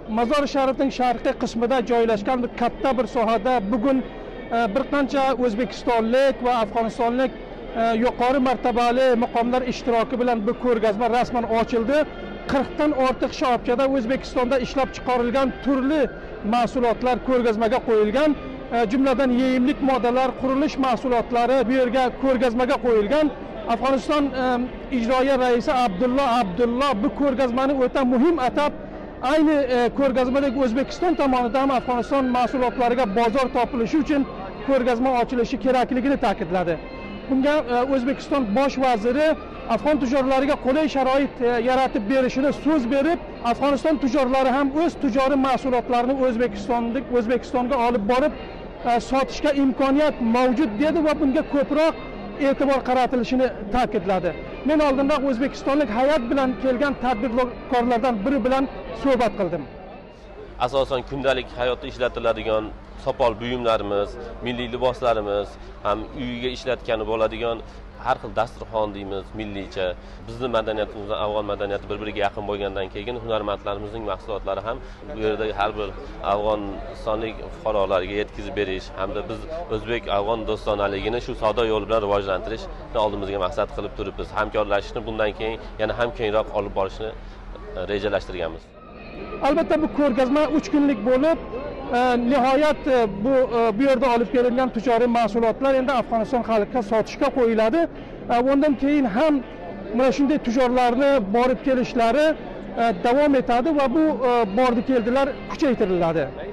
Mazar Sharifning sharqiy qismida joylashgan katta bir sohada bugun bir qancha o'zbekistonlik va afg'onistonlik yuqori martabali maqomlar ishtiroki bilan bu ko'rgazma rasman ochildi. 40 dan ortiq shopchada O'zbekistonda ishlab chiqarilgan turli mahsulotlar ko'rgazmaga qo'yilgan. Jumladan yeyimlik moddalar, qurilish mahsulotlari bu yerga ko'rgazmaga qo'yilgan. Afg'oniston ijroiya raisi Abdulloh bu ko'rgazmani o'ta muhim atab ayni ko'rgazmadagi O'zbekiston tomonidan Afg'oniston mahsulotlariga bozor topilishi uchun ko'rgazma ochilishi kerakligini ta'kidladi. Bunga O'zbekiston bosh vaziri afg'on tujorlariga qulay sharoit yaratib berishini so'z berib, Afg'oniston tujorlari ham o'z tijoriy mahsulotlarini O'zbekistonga olib borib sotishga imkoniyat mavjud dedi va bunga ko'proq e'tibor qaratilishini ta'kidladi. Men oldinroq o'zbekistonlik hay'at bilan kelgan tadbirkorlardan biri bilan suhbat qildim. Asosan kundalik hayotda ishlatiladigan sopol buyumlarimiz, milliy liboslarimiz, ham uyiga ishlatgani bo'ladigan har xil dasturxon deymiz, milliycha. Bizning madaniyatimiz, afg'on madaniyati bir-biriga yaqin bo'lgandan keyin hunarmandlarimizning mahsulotlari ham bu yerda har bir afg'onistonlik fuqarolarga yetkazib berish hamda biz o'zbek afg'on do'stonaligini shu savdo yo'li bilan rivojlantirishni oldimizga maqsad qilib turibmiz. Hamkorlashishni bundan keyin yana ham kengroq olib borishni rejalashtirganmiz. Albatta bu ko'rgazma 3 kunlik bo'lib, nihoyat bu yerda olib kelingan tijoriy mahsulotlar endi Afg'oniston xalqiga sotishga qo'yiladi. Undan keyin ham mana shunday tijorlarni borib kelishlari davom etadi va bu bordi keldilar kuchaytiriladi.